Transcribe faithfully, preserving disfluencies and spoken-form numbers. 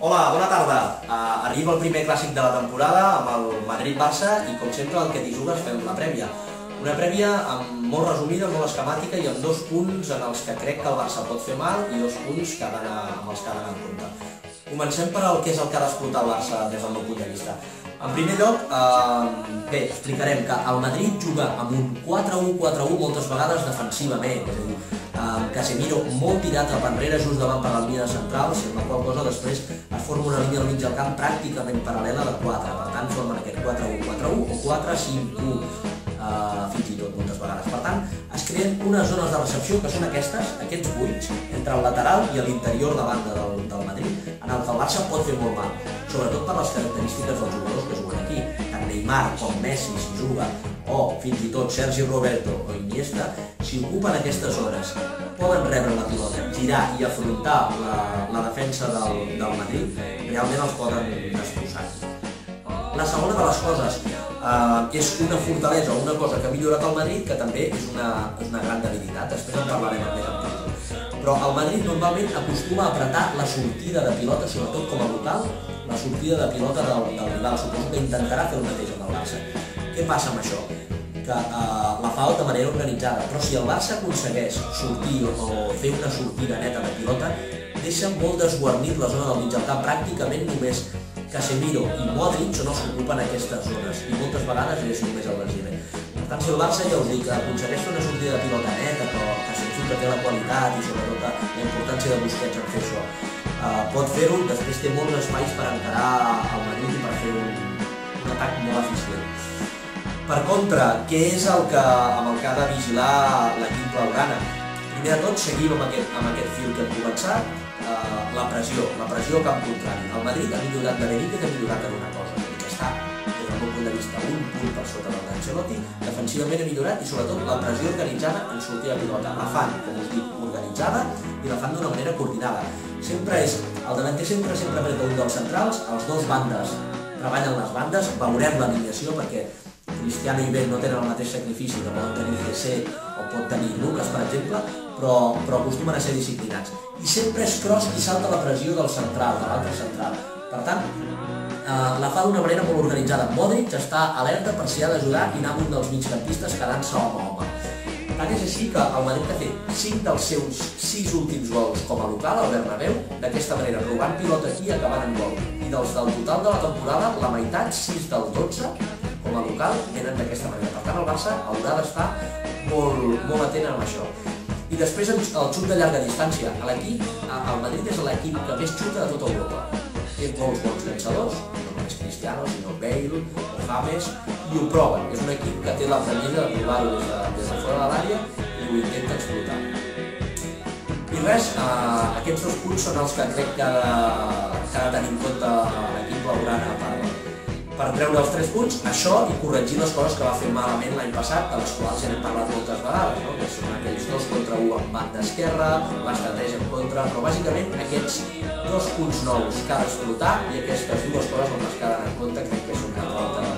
Hola, bona tarda. Uh, arriba el primer clàssic de la temporada amb el Madrid-Barça i, com sempre, el que t'hi jugues fem la prèvia. Una prèvia amb molt resumida, molt esquemàtica i amb dos punts en els que crec que el Barça pot fer mal i dos punts que ha d'anar amb els que ha d'anar en compte. Comencem per el que és el que ha d'explotar el Barça des del meu punt de vista. En primer lloc, eh, bé, explicarem que el Madrid juga amb un quatre u quatre u moltes vegades defensivament, és a dir, amb Casemiro molt tirat cap enrere just davant per la línia central, amb la qual cosa després es forma una línia al mig del camp pràcticament paral·lela de quatre, per tant formen aquest quatre u quatre u o quatre cinc u eh, fins i tot moltes vegades. Per tant, es creen unes zones de recepció que són aquestes, aquests buits, entre el lateral i l'interior de banda del, del Madrid, en el que el Barça pot fer molt mal, sobretot per les característiques dels jugadors que juguen aquí. Tant Neymar com Messi, si juga, o fins i tot Sergi Roberto o Iniesta, si ocupen aquestes zones, poden rebre la pilota, girar i afrontar la, la defensa del, del Madrid, realment els poden destrossar. La segona de les coses eh, és una fortalesa o una cosa que ha millorat el Madrid, que també és una, és una gran debilitat, després en parlarem més en temps. Però el Madrid normalment acostuma a apretar la sortida de pilota, sobretot com a local, la sortida de pilota del, del rival. Suposo que intentarà fer el mateix amb el Barça. Què passa amb això? Que eh, la fa de manera organitzada, però si el Barça aconsegueix sortir o fer una sortida neta de pilota, deixa molt desguarnit la zona del mig del camp, pràcticament només Casemiro i Modric són els que ocupen aquestes zones i moltes vegades és només el brasiler. Per tant, si el Barça, ja us dic, aconsegueix fer una sortida de pilota neta, però que sens dubte té la qualitat i sobretot la importància de Busquets en fer això, eh, pot fer-ho, després té molts espais per encarar el Madrid i per fer un, un atac molt eficient. Per contra, què és el que, amb el que ha de vigilar l'equip blaugrana? Primer de tot, seguim amb aquest, amb aquest fil que hem començat, eh, la pressió, la pressió camp contrari. El Madrid ha millorat de Benítez, ha millorat en una cosa, que està, des del meu punt de vista, un punt per sota del d'Ancelotti, defensivament ha millorat i sobretot la pressió organitzada en sortir a pilota. La fan, com us dic, organitzada i la fan d'una manera coordinada. Sempre és, el davanter sempre, sempre apreta un dels centrals, els dos bandes treballen les bandes, veurem l'alineació perquè Cristiano i Ben no tenen el mateix sacrifici que poden tenir G C o pot tenir Lucas, per exemple, però, però acostumen a ser disciplinats. I sempre és Kroos qui salta la pressió del central, de l'altre central. Per tant, eh, la fa d'una manera molt organitzada. Modric està alerta per si ha d'ajudar i anar amb un dels migcampistes quedant-se home a home. Tant és així que el Madrid ha fet cinc dels seus sis últims gols com a local al Bernabéu, d'aquesta manera, robant pilota aquí i acabant en gol. I dels del total de la temporada, la meitat, sis del dotze, com a local, venen d'aquesta manera. Per tant, el Barça haurà d'estar molt, molt atent amb això. I després el xut de llarga distància. L'equip, el Madrid és l'equip que més xuta de tota Europa. Té molts bons llançadors, no només Cristiano, sinó Bale o James, i ho proven. És un equip que té la premissa de provar-ho des, de, des de fora de l'àrea i ho intenta explotar. I res, eh, aquests dos punts són els que crec que ha de, que ha de tenir en compte l'equip blaugrana per per treure els tres punts, això i corregir les coses que va fer malament l'any passat, de les quals ja n'hem parlat moltes vegades, no? Que són aquells dos contra un en banda esquerra, l'estratègia en contra, però bàsicament aquests dos punts nous que ha d'explotar i aquestes dues coses amb les que ha d'anar en compte crec que són una volta